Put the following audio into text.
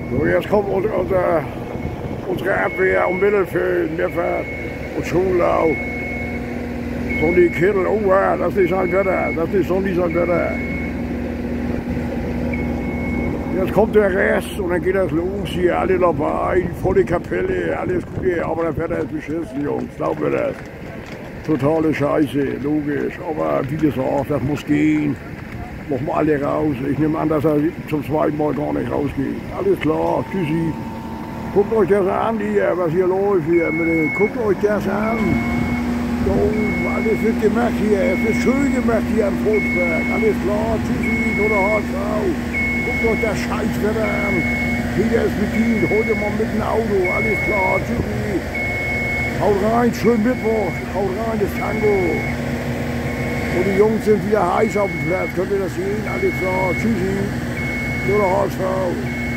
So, jetzt kommt unsere Abwehr um Mittelfeld, Neffert und Schulau. So die Kittel, oh ja, das ist ein Wetter, das ist so dieser Wetter. Jetzt kommt der Rest und dann geht das los hier, alle dabei, die volle Kapelle, alles Gute, aber das Wetter ist beschissen, Jungs, glaubt mir das. Totale Scheiße, logisch, aber wie gesagt, das muss gehen. Machen wir alle raus. Ich nehme an, dass er zum zweiten Mal gar nicht rausgeht. Alles klar, tschüssi. Guckt euch das an hier, was hier läuft hier. Guckt euch das an. Da oben, alles wird gemacht hier. Es wird schön gemacht hier am Volksberg. Alles klar, tschüssi, oder HSV. Guckt euch das Scheißwetter an. Jeder ist bedient, heute mal mit dem Auto. Alles klar, tschüssi. Haut rein, schönen Mittwoch. Haut rein, das Tango. Und die Jungs sind wieder heiß auf dem Platz. Könnt ihr das sehen? Alles klar. Tschüssi. Nur der HSV.